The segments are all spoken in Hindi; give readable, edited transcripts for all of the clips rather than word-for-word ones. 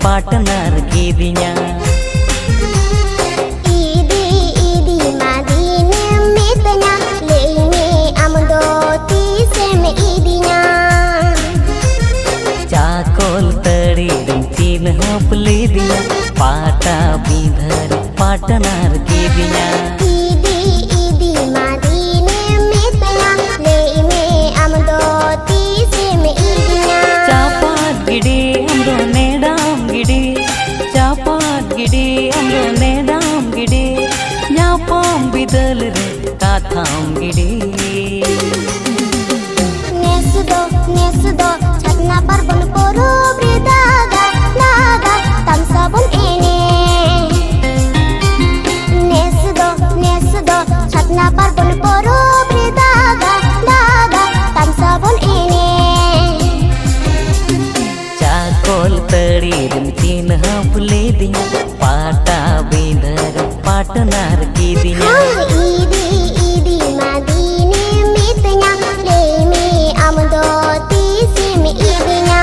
पार्टनर कीदिया इदी इदी मादीने मितना लेने अमदो तीसे में इदिया चाकोल तड़ी चीन होपली दिया पाटा बिधर पार्टनर कीदिया इदी इदी मादीने मितना लेने अमदो तीसे में इदिया चापात गिड़ी अमदो नेडाम गिड़ी चापात गिड़ी अमदो नेडाम गिड़ी न्यापाम बिदल रे काथाम गिड़ी नेसदो छतना पर बन पोरो ब्रेदागा नागा तमसाबुन एने नेसदो छतना पर बन पोरो ब्रेदागा नागा तमसाबुन एने चाकोल तड़ी चीन हपले दिया पाटा बिधर पार्टनर कीदिया इदी इदी मादीने मितना लेने अमदो तीसे में इदिया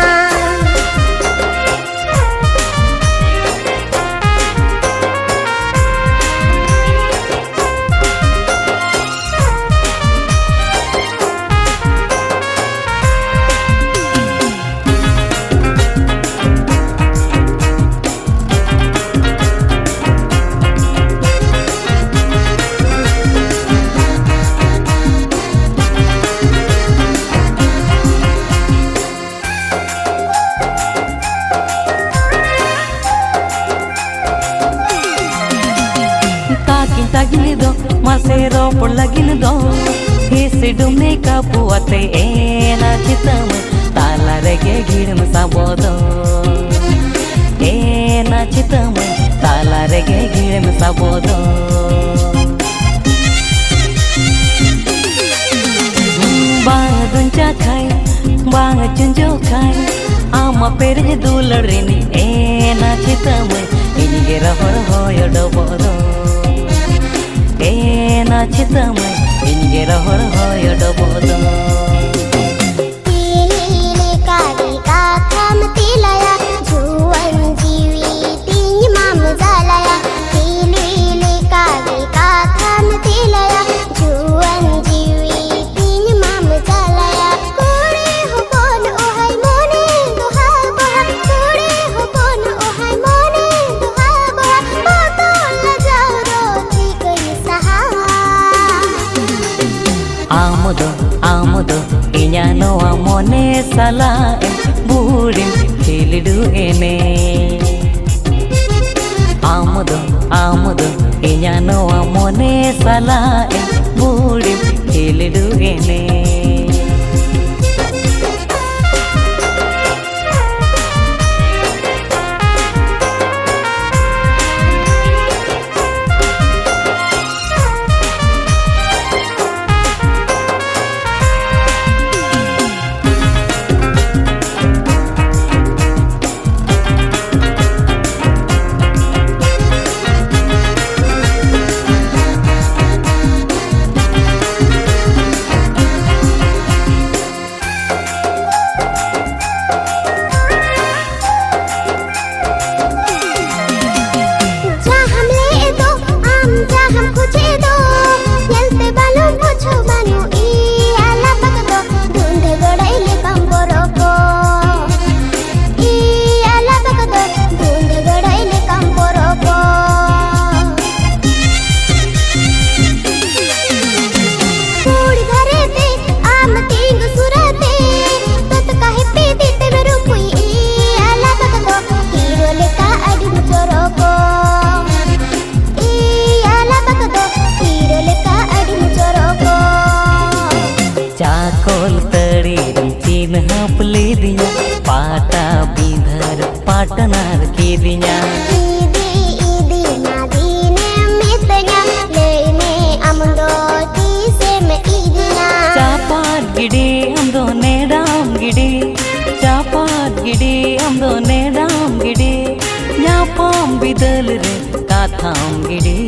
tagini do masero por lagin do hisi dumne ka puate ena chitam tala rege girim sabodo ena chitam tala rege girim sabodo bang duncha khai bang chunjo khai ama perje dularini ena chitam inge rahor hoyo dobodo ena chitam inge rahor hoyo dobodo तिले काली का थम तिलया जुवन जीवी तीन माम जलया तिले काली का थम तिलया जुवन जीवी तीन माम जलया कोड़े हो कोन ओहाय मोने दुहा बहा कोड़े हो कोन ओहाय मोने दुहा बहा बातो लजाओ रोती कोई सहा आमुदो inya noa mone sala burim khilidu ene amudo inya noa mone sala burim khilidu ene पाटा बिधर पार्टनर कीदिया इदी इदी मादीने मितना लेने अमदो तीसे में इदिया चापात गिड़ी अमदो नेडाम गिड़ी चापात गिड़ी अमदो नेडाम गिड़ी न्यापाम बिदल रे काथाम गिड़ी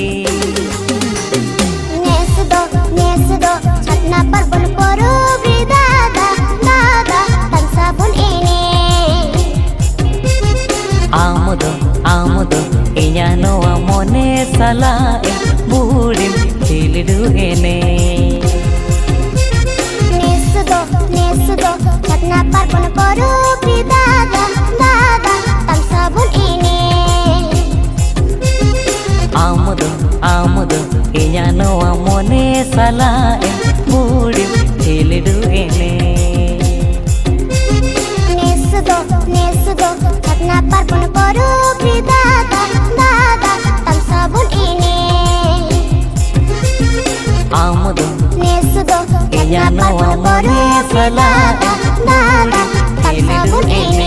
नेसदो छतना पर बन पोरो ब्रेदागा नागा तमसाबुन एने आमदो इन्या नोआ मोने सलाए बूढ़ी चिलडू एने नेसदो छतना पार्पण करो प्रिय दादा दादा तम सबुन इने आमदो इन्या नोआ मोने सलाए बूढ़ी चिलडू एने नेसदो छतना पार्पण करो प्रिय दादा दादा तम सबुन इने नेसदो इन्या नोआ मोने सलाए दादा तम सबुन इने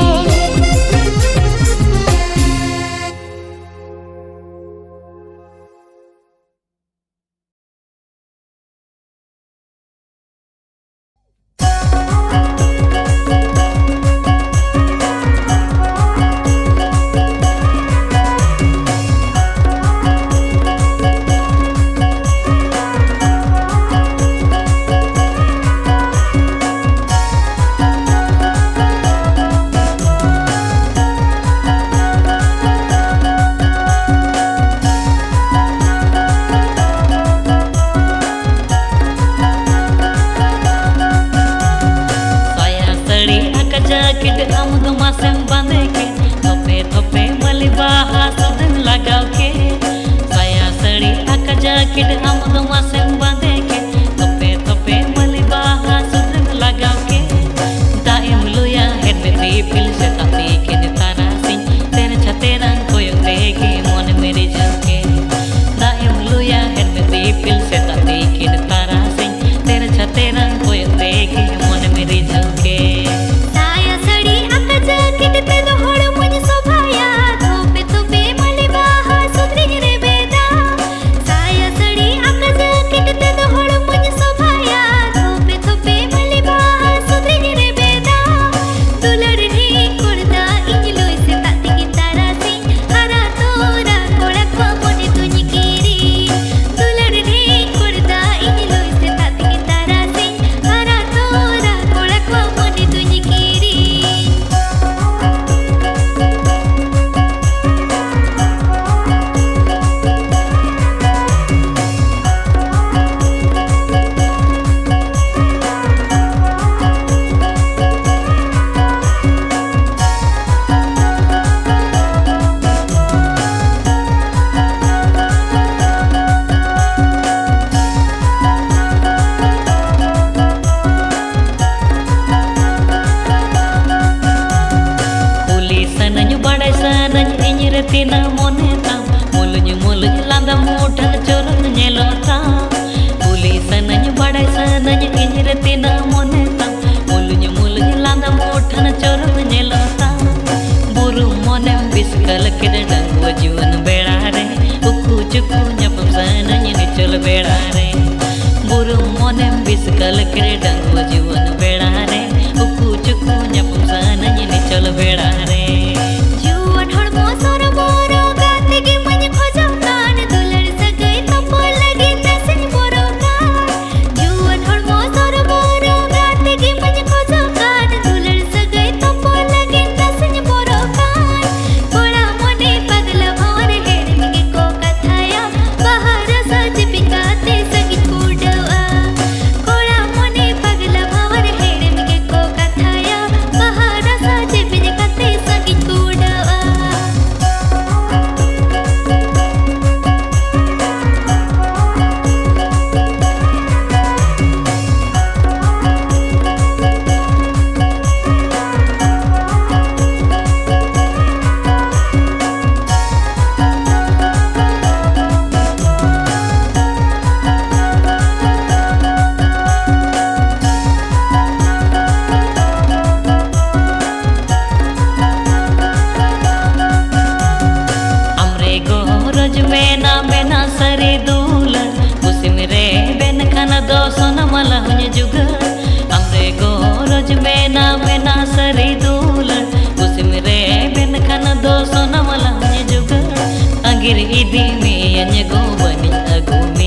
Agir idi me anya go bani agu me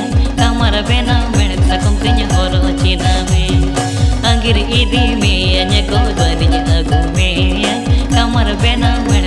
kamara bena men sakum tinya horo china me Agir idi me anya go bani agu me kamara bena men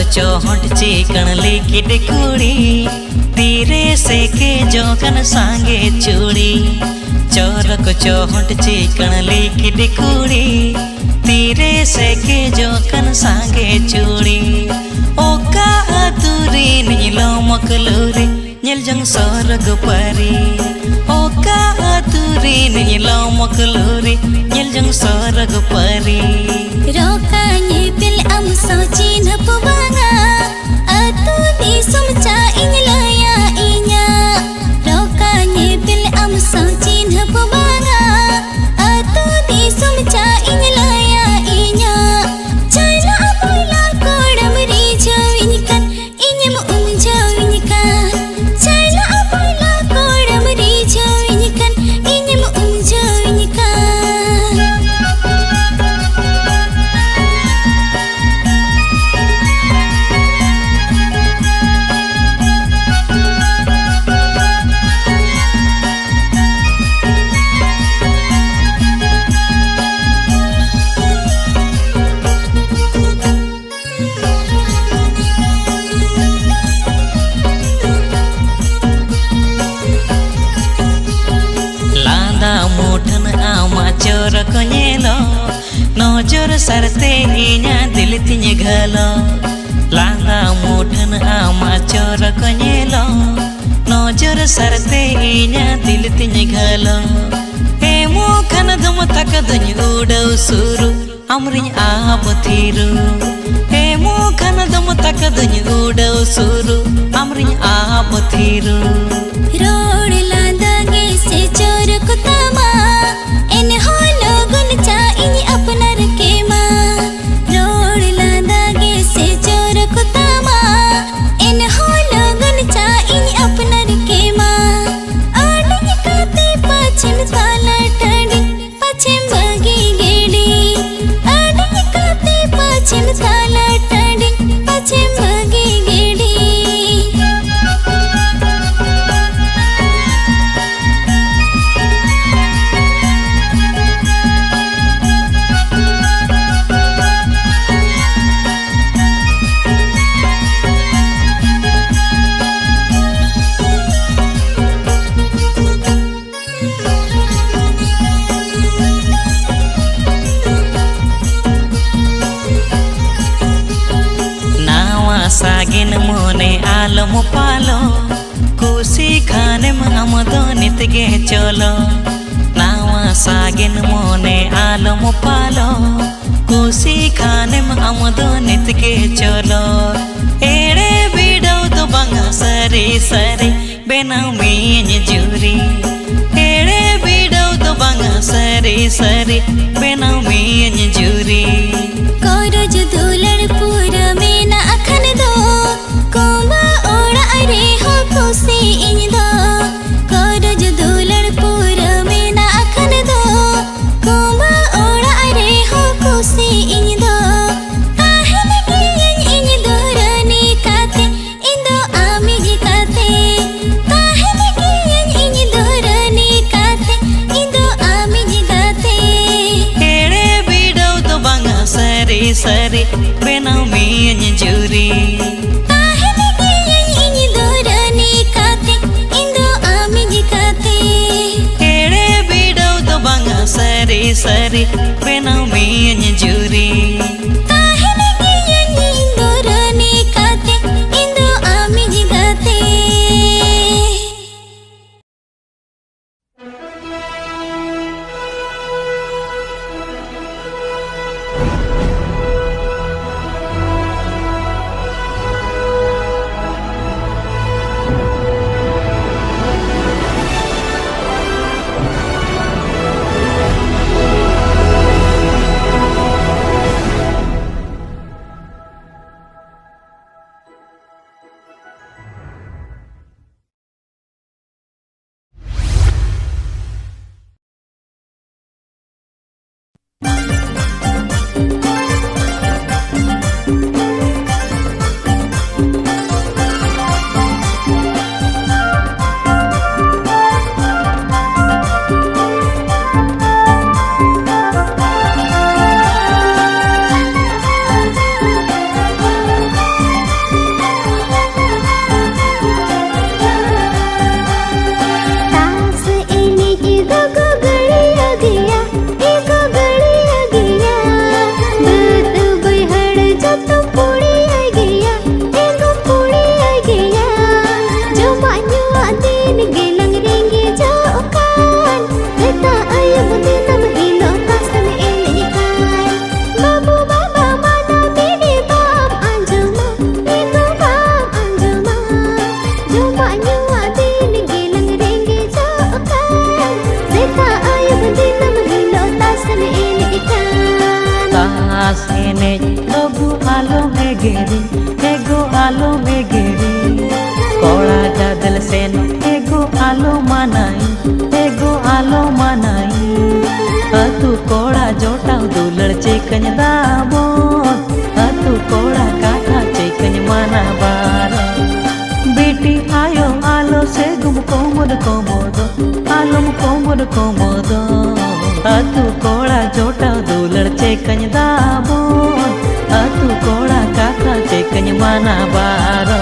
चो हंट चिकन लिखिड कुड़ी तीरे से के जोकन सांगे चूड़ी चोरक चो हंट चिकन लिखिड कुड़ी तीरे से के जोकन सांगे चूड़ी ओका अतुरी नीलो मकलूरी ᱧᱮᱞ ᱡᱚᱝ ᱥᱚᱨᱜ ᱯᱟᱨᱤ ᱚᱠᱟ ᱟᱹᱛᱩ ᱨᱮ ᱧᱮᱞᱚ ᱢᱚᱠᱞᱩᱨᱤ ᱧᱮᱞ ᱡᱚᱝ ᱥᱚᱨᱜ ᱯᱟᱨᱤ ᱨᱚᱠᱟ ᱧᱮᱯᱮᱞ ᱟᱢ ᱥᱟᱶ ᱪᱤᱱᱦᱟᱹᱯ ᱵᱟᱝᱟ ᱟᱹᱛᱩ ᱫᱤᱥᱚᱢ ᱪᱟ ᱤᱧ ᱞᱟᱹᱭᱟ ᱤᱧᱟᱹᱜ ᱨᱚᱠᱟ ᱧᱮᱯᱮᱞ ᱟᱢ ᱥᱟᱶ ᱪᱤᱱᱦᱟᱹᱯ ᱵᱟᱝᱟ ᱟᱹᱛᱩ ᱫᱤᱥᱚᱢ ᱪᱟ ᱤᱧ ᱞᱟᱹᱭᱟ ᱤᱧᱟᱹᱜ ᱪᱟᱭᱞᱟ ᱯᱚᱭᱞᱟ ᱠᱚᱲᱟᱢ ᱨᱤᱡᱷᱟᱹᱣᱤᱧ ᱠᱟᱱ ᱤᱧᱮᱢ ᱩᱢᱡᱷᱟᱹᱣᱤᱧ ᱠᱟᱱ ᱪᱟᱭᱞᱟ ᱯᱚᱭᱞᱟ ᱠᱚᱲᱟᱢ ᱨᱤᱡᱷᱟᱹᱣᱤᱧ ᱠᱟᱱ ᱤᱧᱮᱢ ᱩᱢᱡᱷᱟᱹᱣᱤᱧ ᱠᱟᱱ चोर को नेलो नजर सरते इन्या दिल तिन्य घलो लांगा मुठन आमा चोर को नेलो नजर सरते इन्या दिल तिन्य घलो एमो खन दम तक दन उड़ो सुरु अमरिन आप थीरु एमो खन दम तक दन उड़ो सुरु अमरिन आप थीरु रोड लांदागे से चोर को तमा इन होलो गुन चा इन अपनर के माँ रोड लांदागे से चोर को तमा इन होलो गुन चा इन अपनर के माँ आड़िन काते पाछिन ताला टाड़ी पाछे बगी गेड़ी आड़िन काते पाछिन ताला टाड़ी पाछे बगी गेड़ी सागिन मोने आलम पालो कुसी खाने हम दो नित गे चलो नावा सागिन मोने आलम पालो कुसी खाने हम दो नित गे चलो एड़े बीडो तो बंगा सरी सरी बेनाव मीन जूरी एड़े बीडो तो बंगा सरी सरी बेनाव मीन जूरी कोरज दुलड़ पूरा में ना अखन दो कोमा ओड़ा रे हो खुशी इन दो कोरज दुलड़ पूरा में ना अखन दो कोमा ओड़ा रे हो खुशी इन दो काहे लगी इन दो रानी काते इन दो आमी जी काते काहे लगी इन दो रानी काते इन दो आमी जी काते एड़े बीडो तो बंगा सरी सरी बेनाव मीन जूरी काहे लगी इन दो रानी काते इन दो आमी जी काते एड़े बीडो तो बंगा सरी सरी बेनाव मीन जूरी काहे लगी इन दो रानी काते इन दो आमी जी काते sen ego alo manai atu koda jotau dulad cekany dabon atu koda kata cekany mana bara बेटी आयो आलो से गुम कोमोदो आलम कोमोदो अतु कोड़ा जोटा दुलड़ चेकन दाबो अतु कोड़ा काका चेकन माना बारो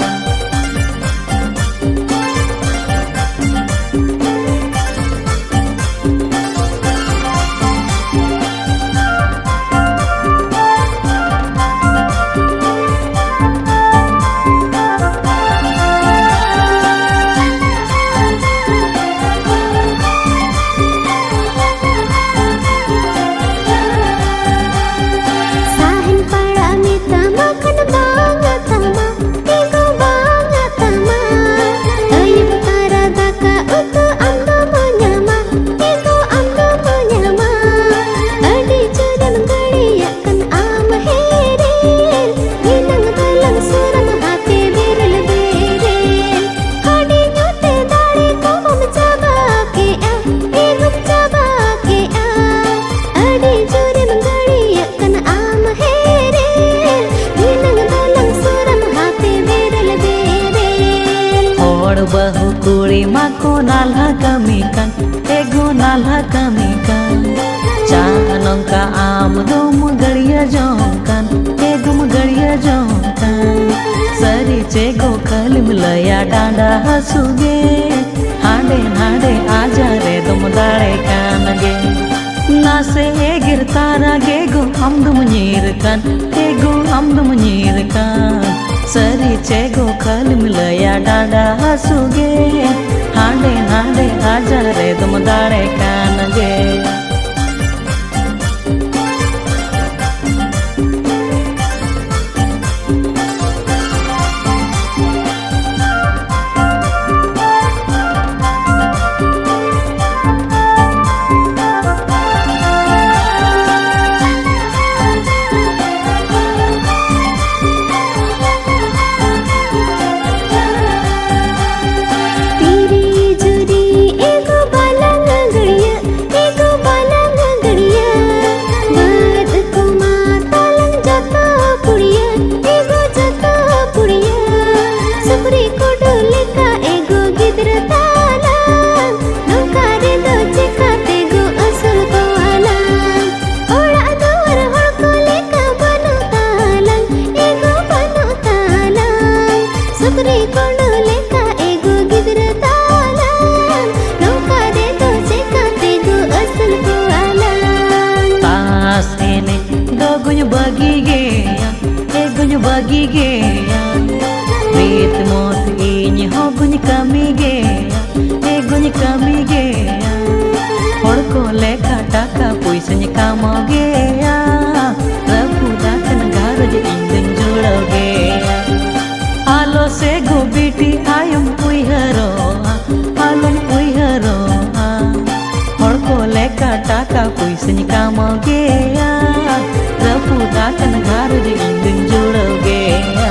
बहु कुड़ी माको नाला कमी kan ego नाला कमी kan चानोंका आम दुम गड़िया जोंkan ego गड़िया जोंkan सरी चेगो खलिम लया डांडा हसुगे हाडे हाडे आजा रे तुम दाड़े कानगे नासे गिर तारा गेगो हम दुम नीर kan ego हम दुम नीर kan सरी चेगो खलिम लया डांडा हसुगे हाडे हाडे आजा रे तुम दाड़े Kange bagi gea rit mot iñ hoguñ kami gea eguñ kami gea hor ko lekha taka puisñ kamo gea rabu dakan garaj iñ judo gea alo se go biti ayam uiharo alum uiharo hor ko lekha taka puisñ kamo gea rabu dakan garaj iñ judo gea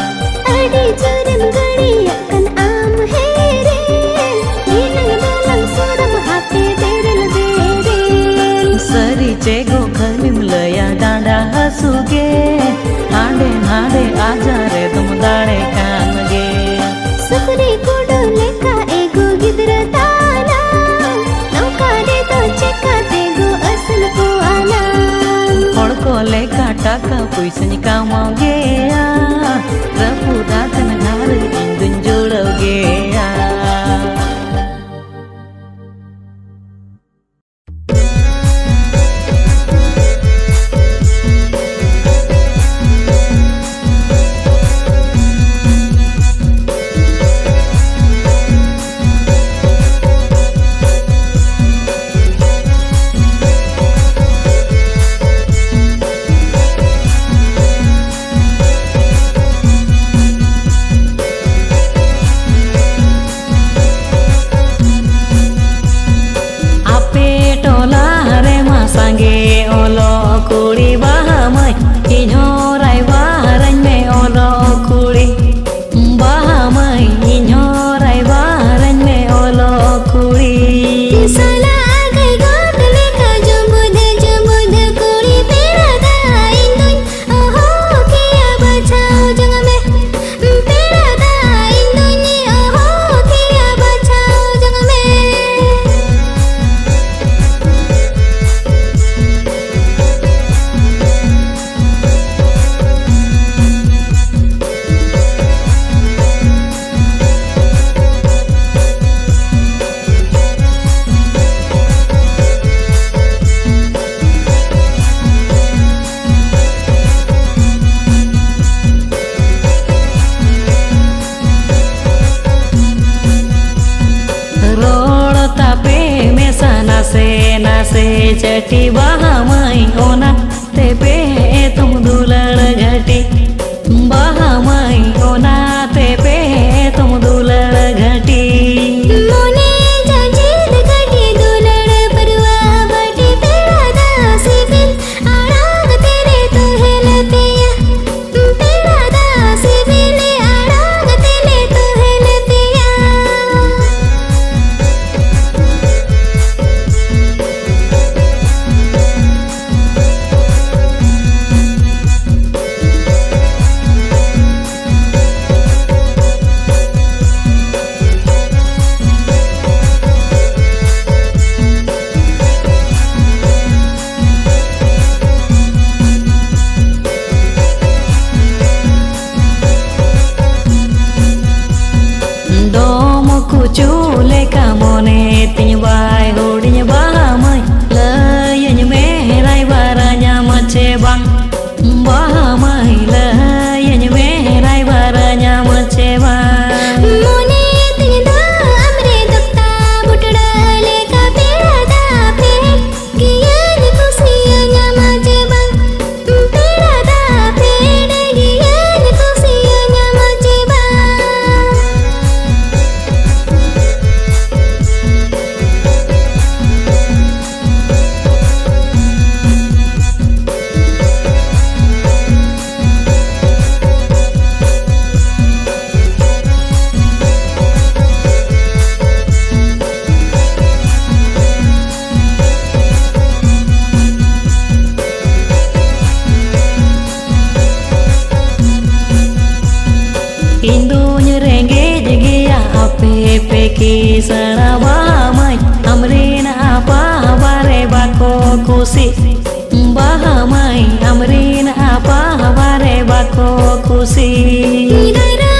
adi juram gadiya kan am here inang dalang suram hate derel derel sari chego khalim laya danda hasuge hade hade aja re tum dare kange sukri kudu lekha ego gidra tala nauka de to chekate go asal ko ala hor ko lekha taka puisñ kamo gea rabu dakan garaj iñ judo gea नासे नासे चटी बाहा माई ओना ते पे तुम दुलड़ घटी बाहा माई ओना ते पे तुम दुलड़ घटी मोने जंजीर घटी दुलड़ परवा बटी तेरा दासी बिन आड़ाग तेरे तो है लपिया तेरा दासी बिन आड़ाग तेरे तो है लपिया Chule kamone tin bai hodinya bahamai layanya merai baranya mace bang bahamai layanya merai baranya mace bang मोने तिंदा हमरे दफ्ता बुटड़ा लेका पेड़ा दा पे गियान खुशियां मजे बंग पेड़ा दा पेड़ गियान खुशियां मजे बंग Indunya rengge jegia ape peki saraba mai amrina apa bare bako kusi bahamai amrina apa bare bako kusi